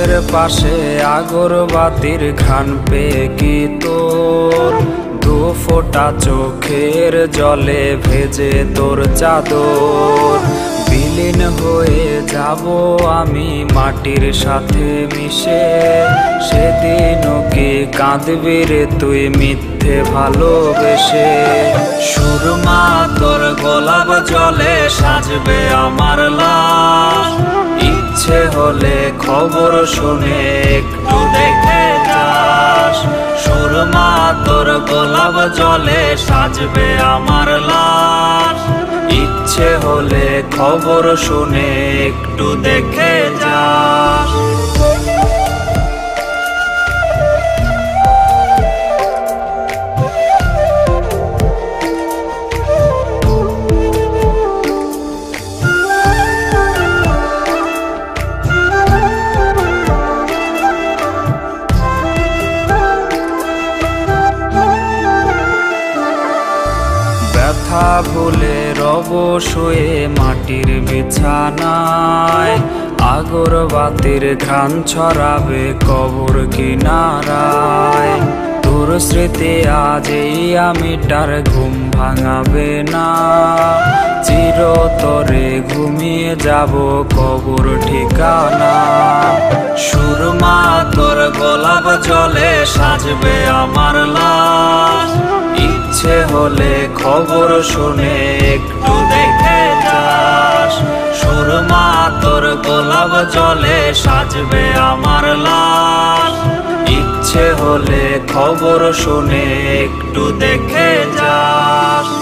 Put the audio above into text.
লাশের পাশে আগরবাতির ঘ্রাণ পেয়ে কি তোর দু ফোঁটা চোখের জলে ভেজে তোর চাদর। বিলীন হয়ে যাব আমি মাটির সাথে মিশে, সেদিনও কি কাঁদবি রে তুই মিথ্যে ভালোবেসে। সুরমা তোর গোলাপ জলে সাজবে আমার লাশ, ইচ্ছে হলে খবর শুনে একটু দেখে যাস। সুরমা তোর গোলাপ জলে সাজবে আমার লাশ, ইচ্ছে হলে খবর শুনে একটু দেখে যাস। ব্যথা ভুলে রব শুয়ে মাটির বিছানায়, আগরবাতির ঘ্রাণ ছড়াবে কবর কিনারায়। তোর স্মৃতি আজ এই আমিটার ঘুম ভাঙাবে না, চিরতরে ঘুমিয়ে যাব কবর ঠিকানা। সুরমা তোর গোলাপ জলে সাজবে আমার লাশ, ইচ্ছে হলে খবর শুনে একটু দেখে যাস। সুরমা তোর গোলাপ জলে সাজবে আমার লাশ, ইচ্ছে হলে খবর শুনে একটু দেখে যাস।